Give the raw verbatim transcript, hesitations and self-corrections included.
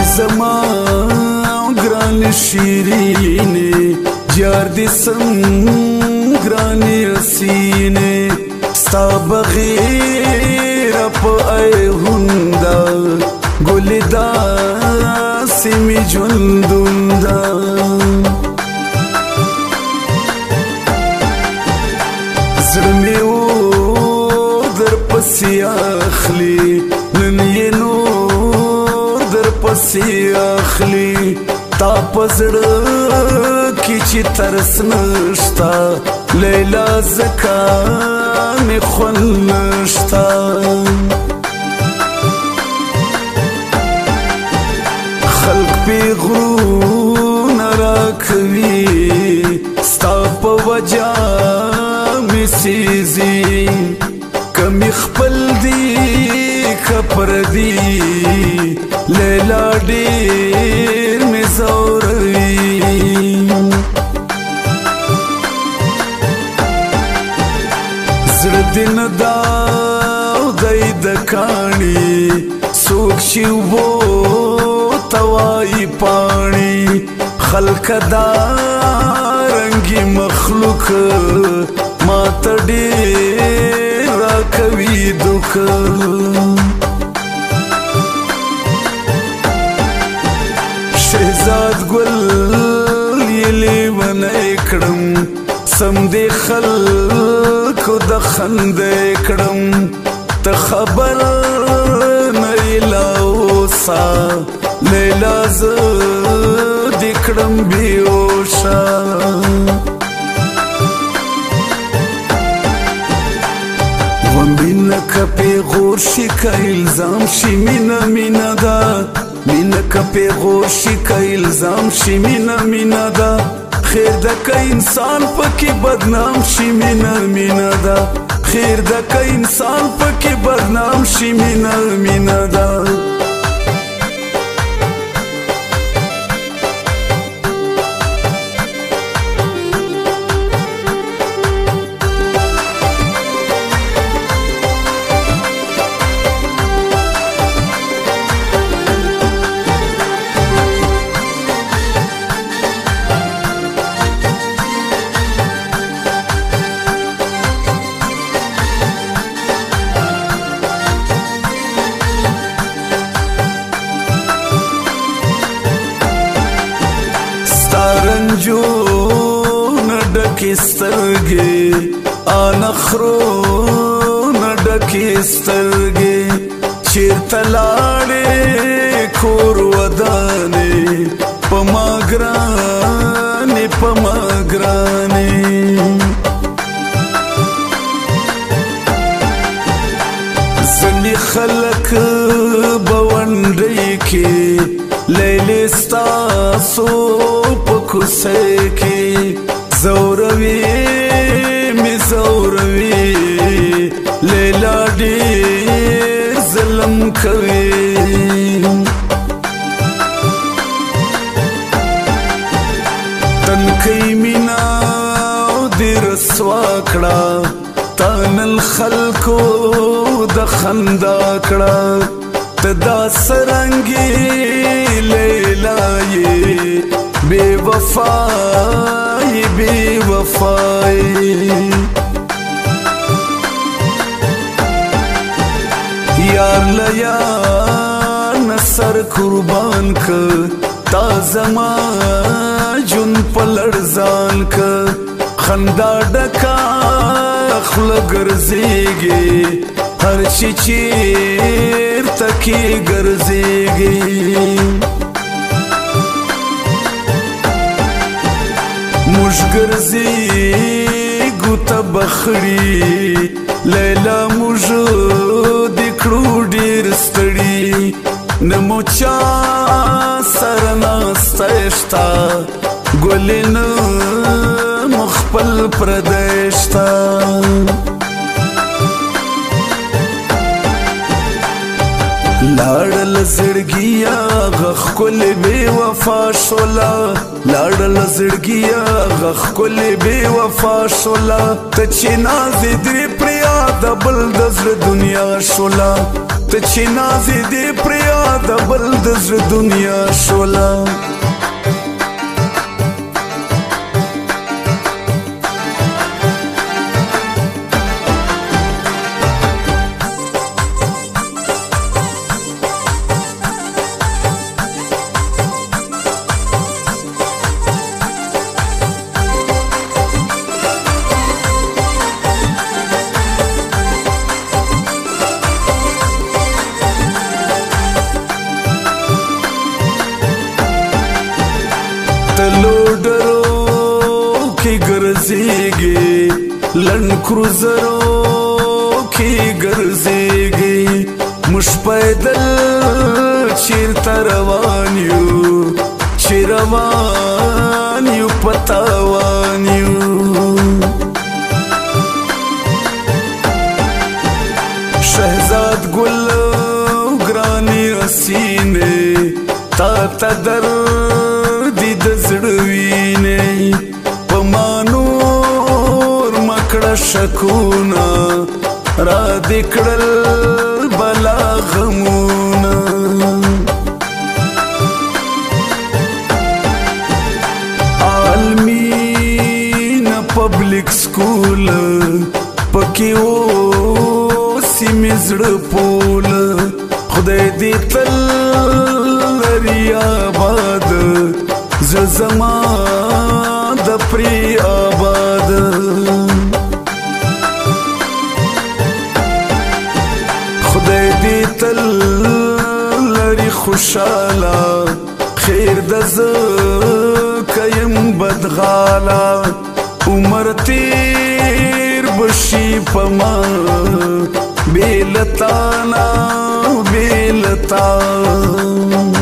زما ګران شیرینې یار دې سم ګرانې حسینې ستا بغیر په ایهونده ګلې داسې مې ژوندونده زړه مې و درپسې اخلي نن یې نور درپسې اخلي تا په زړه کې چې ترس نشته لیلا ځکه مې خوند نشته خلق پې غرونه راکوي ستا په وجه مې سیزي که مې خپل دي که پردي لیلا ډېر مې ځوروي زړه دې نه داودی د کاڼي څوک چې اوبو ته وایي پاڼې خلکه دا رنګي مخلوق ما ته ډېر راکوي دوک شهزاد ګل یې لیونی کړم سم دې خلکو د خندې کړم ته خبر نه یې لا اوسه لیلا زه دې کړم بېهوشه و مینه که پیغور شي که الزام شي مینه مینه ده مینه که پیغور شي که الزام شي مینه مینه ده خیر ده که انسان پکې بدنام شي مینه مینه ده خیر ده که انسان پکې بدنام شي مینه مینه ده رنجونه ډکې سترګې انخرو نه ډکې سترګې چېرته لاړې کور ودانې په ما ګرانې په ما ګرانې ځینې خلک به ونډۍ کې لیلې ستاسو په کوڅې کې زوروي مې زوروي لیلا ډېر ظلم کوي تنکۍ مینا دې رسوا کړه تا نن خلکو د خندا کړه ته دا سرنګي لیلا یې بے وفائی بے وفائی یار لیا نصر قربان که تا زما جن پلرزان که خندا ډکا خوله ګرځېږي هر چی چېرته کې ګرځېږي موږ ګرځېږو ته بخړي لیلا موږ دې کړو ډېر ستړي نه مو چا سره ناستی شته ګلې نه مو خپل پردی شته لاړل زړګیا غخ کل بے وفا شولا لاړل زړګیا غخ کل بے وفا شولا ته چې ناز دې پریا د بل د زړه دنیا شولا ته چې نازې دې پریا د بل د زړه دنیا شولا لوډرو کې ګرځېږي لنډ کروزرو کې ګرځېږي موږ پیدل چېرته روان یو چې روان یو په تاوان یو شهزاد ګل ګرانې حسینې تا ته در د زړه وینې په ما نور مکړه شکونه را دې کړل بلا غمونه عالمین پبلک سکول پکې اوسې مې زړه پول خدای دې تل لري آباد زما د پری آباد خدای دې تل لري خوشاله خیر د زه کیم بدغاله عمر تیر بشي په ما بې له تا نه بې له تا